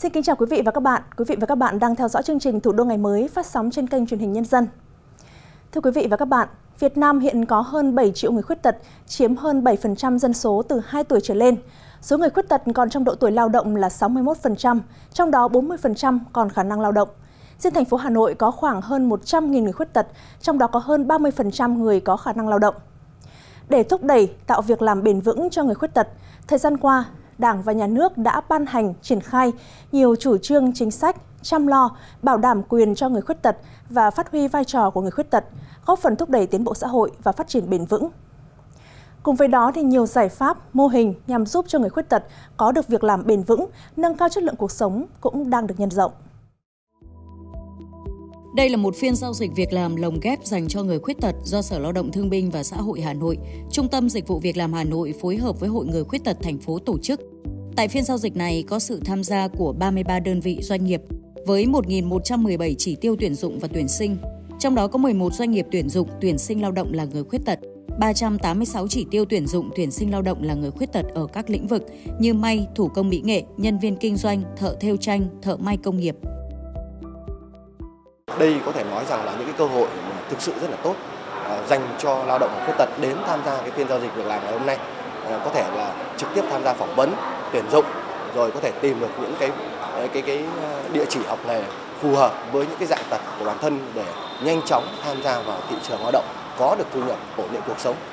Xin kính chào quý vị và các bạn. Quý vị và các bạn đang theo dõi chương trình Thủ đô ngày mới phát sóng trên kênh truyền hình Nhân dân. Thưa quý vị và các bạn, Việt Nam hiện có hơn 7 triệu người khuyết tật, chiếm hơn 7% dân số từ 2 tuổi trở lên. Số người khuyết tật còn trong độ tuổi lao động là 61%, trong đó 40% còn khả năng lao động. Riêng thành phố Hà Nội có khoảng hơn 100.000 người khuyết tật, trong đó có hơn 30% người có khả năng lao động. Để thúc đẩy tạo việc làm bền vững cho người khuyết tật, thời gian qua, Đảng và Nhà nước đã ban hành, triển khai nhiều chủ trương chính sách, chăm lo, bảo đảm quyền cho người khuyết tật và phát huy vai trò của người khuyết tật, góp phần thúc đẩy tiến bộ xã hội và phát triển bền vững. Cùng với đó, thì nhiều giải pháp, mô hình nhằm giúp cho người khuyết tật có được việc làm bền vững, nâng cao chất lượng cuộc sống cũng đang được nhân rộng. Đây là một phiên giao dịch việc làm lồng ghép dành cho người khuyết tật do Sở Lao động Thương binh và Xã hội Hà Nội, Trung tâm Dịch vụ Việc làm Hà Nội phối hợp với Hội Người Khuyết tật thành phố tổ chức. Tại phiên giao dịch này có sự tham gia của 33 đơn vị doanh nghiệp với 1.117 chỉ tiêu tuyển dụng và tuyển sinh. Trong đó có 11 doanh nghiệp tuyển dụng, tuyển sinh lao động là người khuyết tật, 386 chỉ tiêu tuyển dụng, tuyển sinh lao động là người khuyết tật ở các lĩnh vực như may, thủ công mỹ nghệ, nhân viên kinh doanh, thợ thêu tranh, thợ may công nghiệp. Đây có thể nói rằng là những cái cơ hội thực sự rất là tốt dành cho lao động khuyết tật đến tham gia cái phiên giao dịch việc làm ngày hôm nay. Có thể là trực tiếp tham gia phỏng vấn, tuyển dụng, rồi có thể tìm được những cái địa chỉ học nghề phù hợp với những cái dạng tật của bản thân để nhanh chóng tham gia vào thị trường lao động, có được thu nhập, ổn định cuộc sống.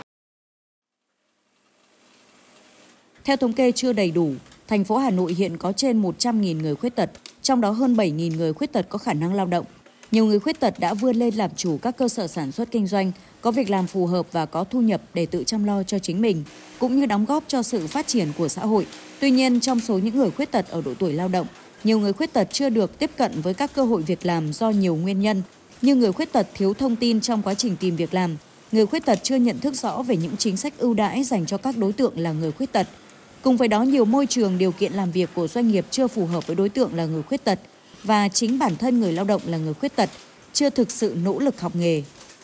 Theo thống kê chưa đầy đủ, thành phố Hà Nội hiện có trên 100.000 người khuyết tật, trong đó hơn 7.000 người khuyết tật có khả năng lao động. Nhiều người khuyết tật đã vươn lên làm chủ các cơ sở sản xuất kinh doanh, có việc làm phù hợp và có thu nhập để tự chăm lo cho chính mình, cũng như đóng góp cho sự phát triển của xã hội. Tuy nhiên, trong số những người khuyết tật ở độ tuổi lao động, nhiều người khuyết tật chưa được tiếp cận với các cơ hội việc làm do nhiều nguyên nhân, như người khuyết tật thiếu thông tin trong quá trình tìm việc làm, người khuyết tật chưa nhận thức rõ về những chính sách ưu đãi dành cho các đối tượng là người khuyết tật. Cùng với đó, nhiều môi trường điều kiện làm việc của doanh nghiệp chưa phù hợp với đối tượng là người khuyết tật, và chính bản thân người lao động là người khuyết tật chưa thực sự nỗ lực học nghề.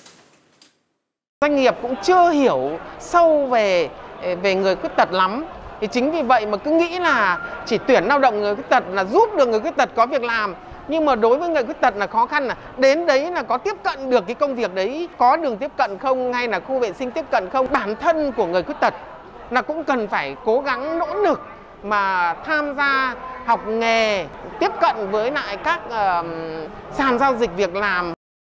Doanh nghiệp cũng chưa hiểu sâu về người khuyết tật lắm. Thì chính vì vậy mà cứ nghĩ là chỉ tuyển lao động người khuyết tật là giúp được người khuyết tật có việc làm. Nhưng mà đối với người khuyết tật là khó khăn, là đến đấy là có tiếp cận được cái công việc đấy, có đường tiếp cận không, hay là khu vệ sinh tiếp cận không. Bản thân của người khuyết tật là cũng cần phải cố gắng nỗ lực mà tham gia học nghề, tiếp cận với lại các sàn giao dịch việc làm.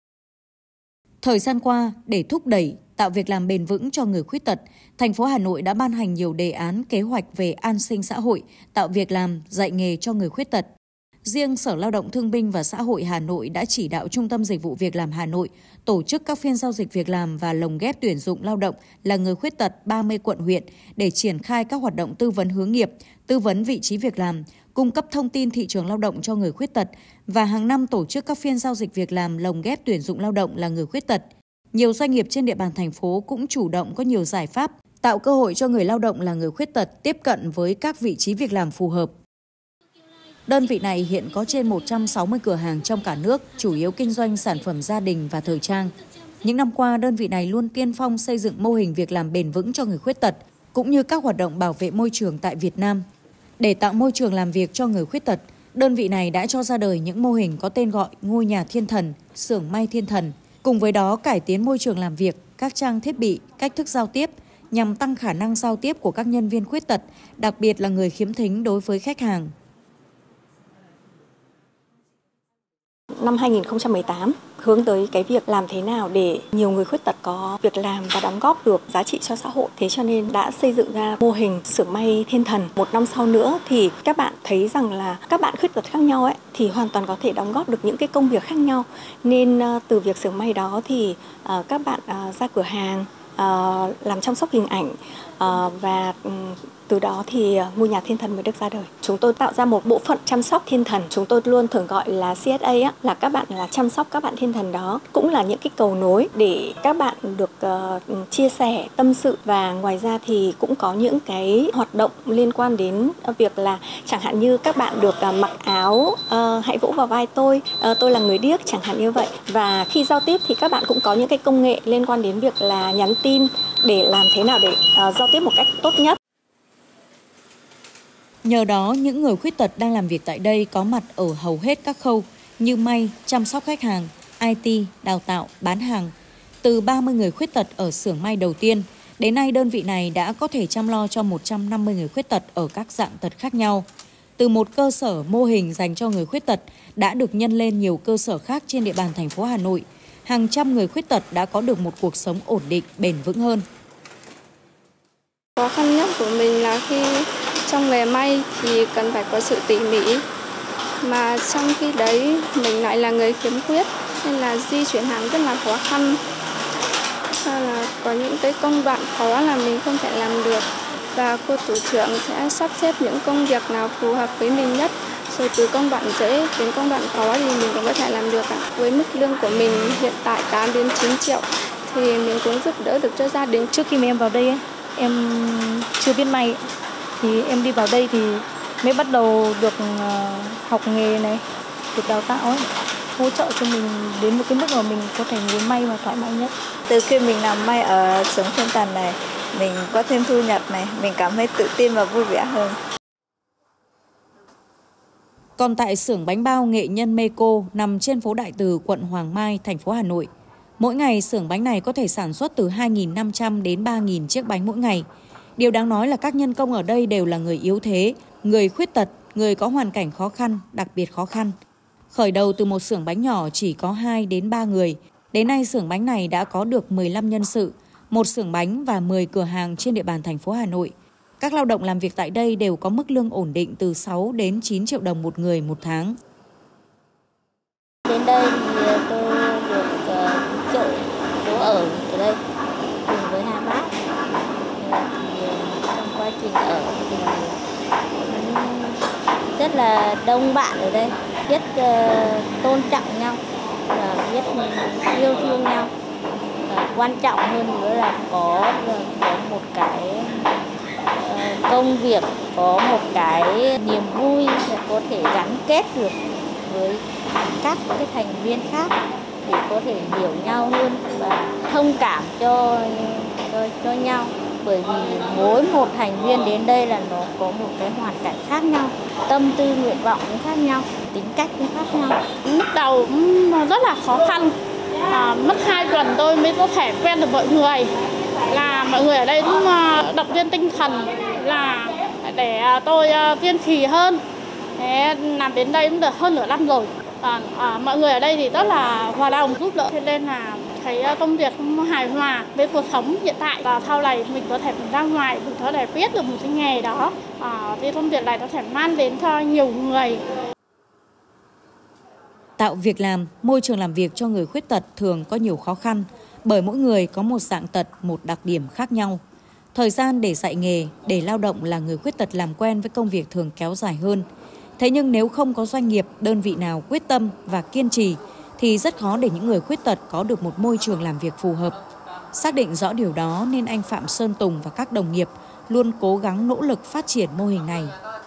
Thời gian qua, để thúc đẩy tạo việc làm bền vững cho người khuyết tật, thành phố Hà Nội đã ban hành nhiều đề án kế hoạch về an sinh xã hội, tạo việc làm, dạy nghề cho người khuyết tật. Riêng Sở Lao động Thương binh và Xã hội Hà Nội đã chỉ đạo Trung tâm Dịch vụ Việc làm Hà Nội tổ chức các phiên giao dịch việc làm và lồng ghép tuyển dụng lao động là người khuyết tật 30 quận huyện để triển khai các hoạt động tư vấn hướng nghiệp, tư vấn vị trí việc làm, cung cấp thông tin thị trường lao động cho người khuyết tật và hàng năm tổ chức các phiên giao dịch việc làm lồng ghép tuyển dụng lao động là người khuyết tật. Nhiều doanh nghiệp trên địa bàn thành phố cũng chủ động có nhiều giải pháp tạo cơ hội cho người lao động là người khuyết tật tiếp cận với các vị trí việc làm phù hợp. Đơn vị này hiện có trên 160 cửa hàng trong cả nước, chủ yếu kinh doanh sản phẩm gia đình và thời trang. Những năm qua, đơn vị này luôn tiên phong xây dựng mô hình việc làm bền vững cho người khuyết tật, cũng như các hoạt động bảo vệ môi trường tại Việt Nam. Để tạo môi trường làm việc cho người khuyết tật, đơn vị này đã cho ra đời những mô hình có tên gọi Ngôi nhà Thiên Thần, Xưởng may Thiên Thần. Cùng với đó, cải tiến môi trường làm việc, các trang thiết bị, cách thức giao tiếp, nhằm tăng khả năng giao tiếp của các nhân viên khuyết tật, đặc biệt là người khiếm thính đối với khách hàng. Năm 2018, hướng tới cái việc làm thế nào để nhiều người khuyết tật có việc làm và đóng góp được giá trị cho xã hội. Thế cho nên đã xây dựng ra mô hình xưởng may Thiên Thần. Một năm sau nữa thì các bạn thấy rằng là các bạn khuyết tật khác nhau thì hoàn toàn có thể đóng góp được những cái công việc khác nhau. Nên từ việc xưởng may đó thì các bạn ra cửa hàng, làm chăm sóc hình ảnh và từ đó thì Ngôi nhà Thiên Thần mới được ra đời. Chúng tôi tạo ra một bộ phận chăm sóc thiên thần. Chúng tôi luôn thường gọi là CSA là các bạn là chăm sóc các bạn thiên thần đó. Cũng là những cái cầu nối để các bạn được chia sẻ, tâm sự. Và ngoài ra thì cũng có những cái hoạt động liên quan đến việc là chẳng hạn như các bạn được mặc áo hãy vỗ vào vai tôi là người điếc chẳng hạn như vậy. Và khi giao tiếp thì các bạn cũng có những cái công nghệ liên quan đến việc là nhắn tin để làm thế nào để giao tiếp một cách tốt nhất. Nhờ đó, những người khuyết tật đang làm việc tại đây có mặt ở hầu hết các khâu như may, chăm sóc khách hàng, IT, đào tạo, bán hàng. Từ 30 người khuyết tật ở xưởng may đầu tiên, đến nay đơn vị này đã có thể chăm lo cho 150 người khuyết tật ở các dạng tật khác nhau. Từ một cơ sở mô hình dành cho người khuyết tật đã được nhân lên nhiều cơ sở khác trên địa bàn thành phố Hà Nội. Hàng trăm người khuyết tật đã có được một cuộc sống ổn định, bền vững hơn. Khó khăn nhất của mình là khi trong nghề may thì cần phải có sự tỉ mỉ. Mà trong khi đấy mình lại là người khiếm khuyết nên là di chuyển hàng rất là khó khăn. Là có những cái công đoạn khó là mình không thể làm được. Và cô tổ trưởng sẽ sắp xếp những công việc nào phù hợp với mình nhất. Rồi từ công đoạn dễ đến công đoạn khó thì mình cũng có thể làm được. Với mức lương của mình hiện tại 8 đến 9 triệu thì mình cũng giúp đỡ được cho gia đình. Trước khi mà em vào đây, em chưa biết may. Thì em đi vào đây thì mới bắt đầu được học nghề này, được đào tạo ấy, hỗ trợ cho mình đến một cái mức mà mình có thể muốn may và thoải mái nhất. Từ khi mình làm may ở xưởng Thiên Tàn này, mình có thêm thu nhập này, mình cảm thấy tự tin và vui vẻ hơn. Còn tại xưởng bánh bao nghệ nhân Meco nằm trên phố Đại Từ, quận Hoàng Mai, thành phố Hà Nội, mỗi ngày xưởng bánh này có thể sản xuất từ 2.500 đến 3.000 chiếc bánh mỗi ngày. Điều đáng nói là các nhân công ở đây đều là người yếu thế, người khuyết tật, người có hoàn cảnh khó khăn, đặc biệt khó khăn. Khởi đầu từ một xưởng bánh nhỏ chỉ có 2 đến 3 người, đến nay xưởng bánh này đã có được 15 nhân sự, một xưởng bánh và 10 cửa hàng trên địa bàn thành phố Hà Nội. Các lao động làm việc tại đây đều có mức lương ổn định từ 6 đến 9 triệu đồng một người một tháng. Đến đây thì tôi được trợ chỗ ở đây cùng với hai bác. Trong quá trình ở thì rất là đông bạn ở đây, biết tôn trọng nhau và biết yêu thương nhau. Quan trọng hơn nữa là có một cái công việc, có một cái niềm vui có thể gắn kết được với các cái thành viên khác để có thể hiểu nhau hơn và thông cảm cho nhau. Bởi vì mỗi một thành viên đến đây là nó có một cái hoàn cảnh khác nhau, tâm tư nguyện vọng cũng khác nhau, tính cách cũng khác nhau. Lúc đầu rất là khó khăn, mất 2 tuần tôi mới có thể quen được mọi người. Là mọi người ở đây cũng động viên tinh thần là để tôi kiên trì hơn. Thế làm đến đây cũng được hơn nửa năm rồi. Mọi người ở đây thì rất là hòa đồng giúp đỡ, thế nên là thấy công việc hài hòa với cuộc sống hiện tại. Và sau này mình có thể ra ngoài, mình có thể biết được một cái nghề đó. Thì công việc này có thể mang đến cho nhiều người. Tạo việc làm, môi trường làm việc cho người khuyết tật thường có nhiều khó khăn bởi mỗi người có một dạng tật, một đặc điểm khác nhau. Thời gian để dạy nghề, để lao động là người khuyết tật làm quen với công việc thường kéo dài hơn. Thế nhưng nếu không có doanh nghiệp, đơn vị nào quyết tâm và kiên trì thì rất khó để những người khuyết tật có được một môi trường làm việc phù hợp. Xác định rõ điều đó nên anh Phạm Sơn Tùng và các đồng nghiệp luôn cố gắng nỗ lực phát triển mô hình này.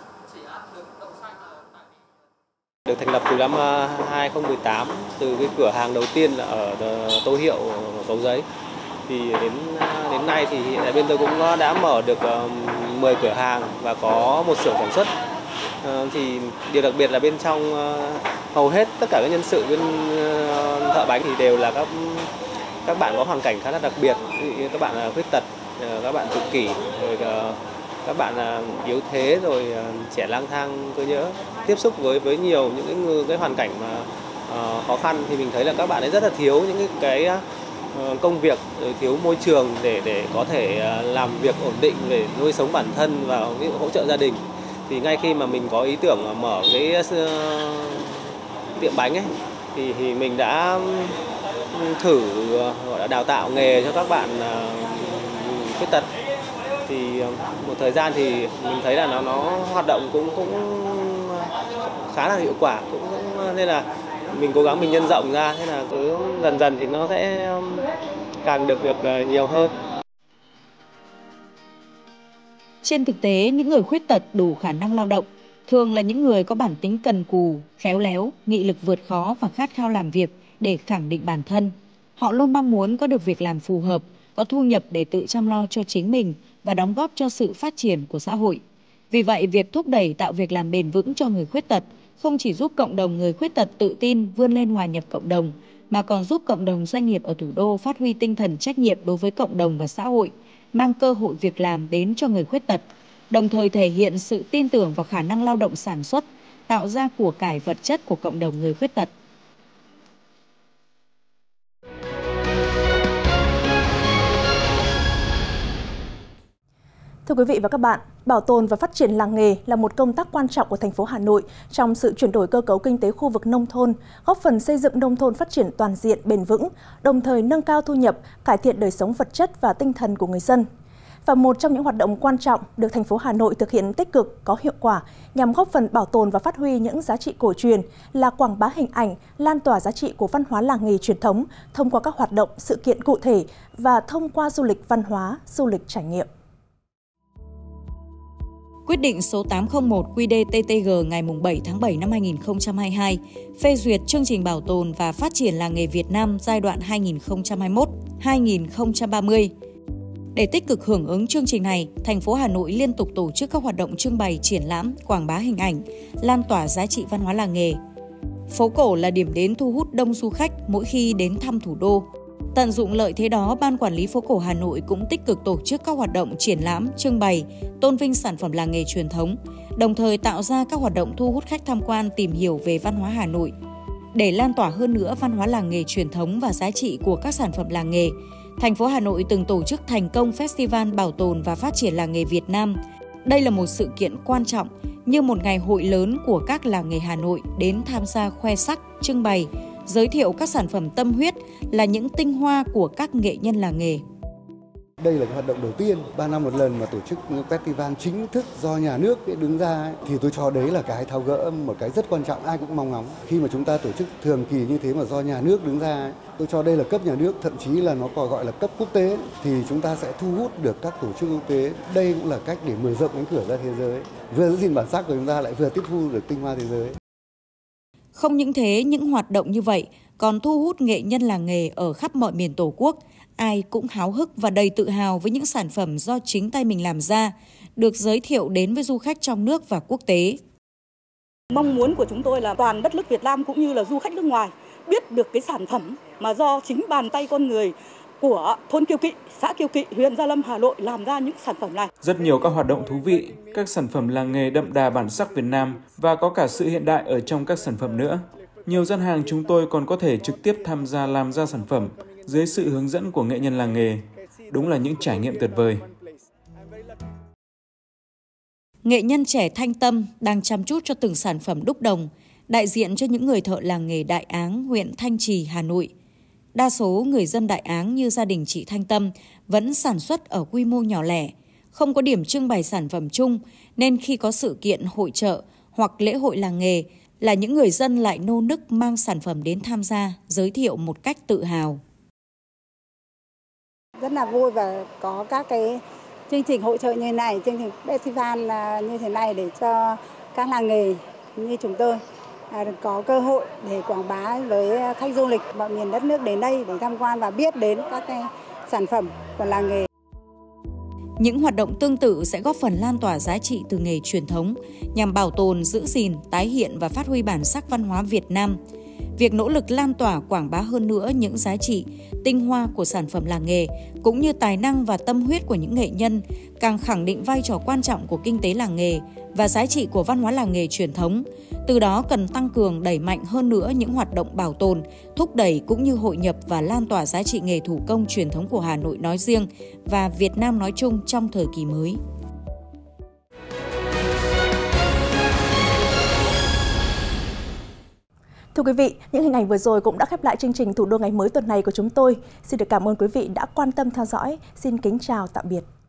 Được thành lập từ năm 2018, từ cái cửa hàng đầu tiên là ở Tô Hiệu, Cầu Giấy. Thì đến nay thì hiện tại bên tôi cũng đã mở được 10 cửa hàng và có một xưởng sản xuất. Thì điều đặc biệt là bên trong hầu hết tất cả các nhân sự bên thợ bánh thì đều là các bạn có hoàn cảnh khá là đặc biệt. Ví dụ như các bạn là khuyết tật, các bạn tự kỷ, rồi các bạn là yếu thế, rồi trẻ lang thang cơ nhỡ. Tiếp xúc với nhiều những cái hoàn cảnh mà khó khăn thì mình thấy là các bạn ấy rất là thiếu những cái công việc, rồi thiếu môi trường để có thể làm việc ổn định để nuôi sống bản thân và ví dụ hỗ trợ gia đình. Thì ngay khi mà mình có ý tưởng mở cái tiệm bánh ấy thì mình đã thử gọi là đào tạo nghề cho các bạn khuyết tật. Thì một thời gian thì mình thấy là nó hoạt động cũng khá là hiệu quả, nên là mình cố gắng mình nhân rộng ra, thế là cứ dần dần thì nó sẽ càng được nhiều hơn. Trên thực tế, những người khuyết tật đủ khả năng lao động thường là những người có bản tính cần cù, khéo léo, nghị lực vượt khó và khát khao làm việc để khẳng định bản thân. Họ luôn mong muốn có được việc làm phù hợp, có thu nhập để tự chăm lo cho chính mình và đóng góp cho sự phát triển của xã hội. Vì vậy, việc thúc đẩy tạo việc làm bền vững cho người khuyết tật không chỉ giúp cộng đồng người khuyết tật tự tin vươn lên hòa nhập cộng đồng, mà còn giúp cộng đồng doanh nghiệp ở thủ đô phát huy tinh thần trách nhiệm đối với cộng đồng và xã hội, mang cơ hội việc làm đến cho người khuyết tật, đồng thời thể hiện sự tin tưởng vào khả năng lao động sản xuất, tạo ra của cải vật chất của cộng đồng người khuyết tật. Thưa quý vị và các bạn, bảo tồn và phát triển làng nghề là một công tác quan trọng của thành phố Hà Nội trong sự chuyển đổi cơ cấu kinh tế khu vực nông thôn, góp phần xây dựng nông thôn phát triển toàn diện bền vững, đồng thời nâng cao thu nhập, cải thiện đời sống vật chất và tinh thần của người dân. Và một trong những hoạt động quan trọng được thành phố Hà Nội thực hiện tích cực, có hiệu quả nhằm góp phần bảo tồn và phát huy những giá trị cổ truyền là quảng bá hình ảnh, lan tỏa giá trị của văn hóa làng nghề truyền thống thông qua các hoạt động, sự kiện cụ thể và thông qua du lịch văn hóa, du lịch trải nghiệm. Quyết định số 801 QĐ-TTG ngày 7 tháng 7 năm 2022 phê duyệt chương trình bảo tồn và phát triển làng nghề Việt Nam giai đoạn 2021-2030. Để tích cực hưởng ứng chương trình này, thành phố Hà Nội liên tục tổ chức các hoạt động trưng bày, triển lãm, quảng bá hình ảnh, lan tỏa giá trị văn hóa làng nghề. Phố cổ là điểm đến thu hút đông du khách mỗi khi đến thăm thủ đô. Tận dụng lợi thế đó, Ban Quản lý Phố cổ Hà Nội cũng tích cực tổ chức các hoạt động triển lãm, trưng bày, tôn vinh sản phẩm làng nghề truyền thống, đồng thời tạo ra các hoạt động thu hút khách tham quan tìm hiểu về văn hóa Hà Nội. Để lan tỏa hơn nữa văn hóa làng nghề truyền thống và giá trị của các sản phẩm làng nghề, thành phố Hà Nội từng tổ chức thành công Festival Bảo tồn và Phát triển làng nghề Việt Nam. Đây là một sự kiện quan trọng như một ngày hội lớn của các làng nghề Hà Nội đến tham gia khoe sắc, trưng bày, giới thiệu các sản phẩm tâm huyết là những tinh hoa của các nghệ nhân làng nghề. Đây là cái hoạt động đầu tiên 3 năm một lần mà tổ chức festival chính thức do nhà nước đứng ra thì tôi cho đấy là cái tháo gỡ một cái rất quan trọng, ai cũng mong ngóng. Khi mà chúng ta tổ chức thường kỳ như thế mà do nhà nước đứng ra, tôi cho đây là cấp nhà nước, thậm chí là nó còn gọi là cấp quốc tế, thì chúng ta sẽ thu hút được các tổ chức quốc tế. Đây cũng là cách để mở rộng cánh cửa ra thế giới, vừa giữ gìn bản sắc của chúng ta lại vừa tiếp thu được tinh hoa thế giới. Không những thế, những hoạt động như vậy còn thu hút nghệ nhân làng nghề ở khắp mọi miền Tổ quốc. Ai cũng háo hức và đầy tự hào với những sản phẩm do chính tay mình làm ra, được giới thiệu đến với du khách trong nước và quốc tế. Mong muốn của chúng tôi là toàn đất nước Việt Nam cũng như là du khách nước ngoài biết được cái sản phẩm mà do chính bàn tay con người của thôn Kiêu Kỵ, xã Kiêu Kỵ, huyện Gia Lâm, Hà Nội làm ra những sản phẩm này. Rất nhiều các hoạt động thú vị, các sản phẩm làng nghề đậm đà bản sắc Việt Nam và có cả sự hiện đại ở trong các sản phẩm nữa. Nhiều gian hàng chúng tôi còn có thể trực tiếp tham gia làm ra sản phẩm dưới sự hướng dẫn của nghệ nhân làng nghề. Đúng là những trải nghiệm tuyệt vời. Nghệ nhân trẻ Thanh Tâm đang chăm chút cho từng sản phẩm đúc đồng, đại diện cho những người thợ làng nghề Đại Áng, huyện Thanh Trì, Hà Nội. Đa số người dân Đại Áng như gia đình chị Thanh Tâm vẫn sản xuất ở quy mô nhỏ lẻ, không có điểm trưng bày sản phẩm chung, nên khi có sự kiện hội chợ hoặc lễ hội làng nghề là những người dân lại nô nức mang sản phẩm đến tham gia, giới thiệu một cách tự hào. Rất là vui và có các cái chương trình hội chợ như này, chương trình festival như thế này để cho các làng nghề như chúng tôi có cơ hội để quảng bá với khách du lịch mọi miền đất nước đến đây để tham quan và biết đến các cái sản phẩm của làng nghề. Những hoạt động tương tự sẽ góp phần lan tỏa giá trị từ nghề truyền thống nhằm bảo tồn, giữ gìn, tái hiện và phát huy bản sắc văn hóa Việt Nam. Việc nỗ lực lan tỏa quảng bá hơn nữa những giá trị, tinh hoa của sản phẩm làng nghề cũng như tài năng và tâm huyết của những nghệ nhân càng khẳng định vai trò quan trọng của kinh tế làng nghề và giá trị của văn hóa làng nghề truyền thống. Từ đó cần tăng cường đẩy mạnh hơn nữa những hoạt động bảo tồn, thúc đẩy cũng như hội nhập và lan tỏa giá trị nghề thủ công truyền thống của Hà Nội nói riêng và Việt Nam nói chung trong thời kỳ mới. Thưa quý vị, những hình ảnh vừa rồi cũng đã khép lại chương trình Thủ đô ngày mới tuần này của chúng tôi. Xin được cảm ơn quý vị đã quan tâm theo dõi. Xin kính chào, tạm biệt.